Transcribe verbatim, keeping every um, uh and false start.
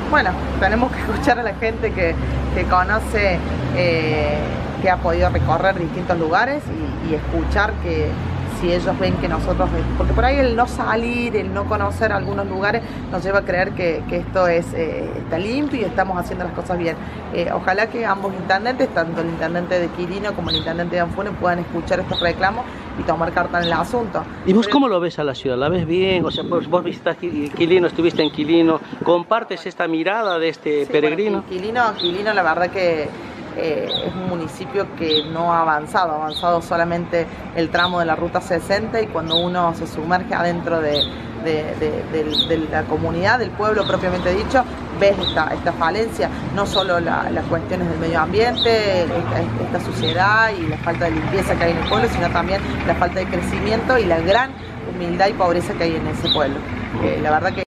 bueno, tenemos que escuchar a la gente que, que conoce, eh, que ha podido recorrer distintos lugares y, y escuchar que si ellos ven que nosotros, porque por ahí el no salir, el no conocer algunos lugares nos lleva a creer que, que esto es, eh, está limpio y estamos haciendo las cosas bien. Eh, ojalá que ambos intendentes, tanto el intendente de Quilino como el intendente de Anfunes, puedan escuchar estos reclamos y tomar carta en el asunto. ¿Y vos cómo lo ves a la ciudad? ¿La ves bien? O sea, vos, vos visitaste Quilino, estuviste en Quilino, ¿compartes esta mirada de este sí, peregrino? Bueno, Quilino, Quilino la verdad que Eh, es un municipio que no ha avanzado, ha avanzado solamente el tramo de la ruta sesenta, y cuando uno se sumerge adentro de, de, de, de, de la comunidad, del pueblo propiamente dicho, ves esta, esta falencia, no solo la, las cuestiones del medio ambiente, esta, esta suciedad y la falta de limpieza que hay en el pueblo, sino también la falta de crecimiento y la gran humildad y pobreza que hay en ese pueblo. Eh, la verdad que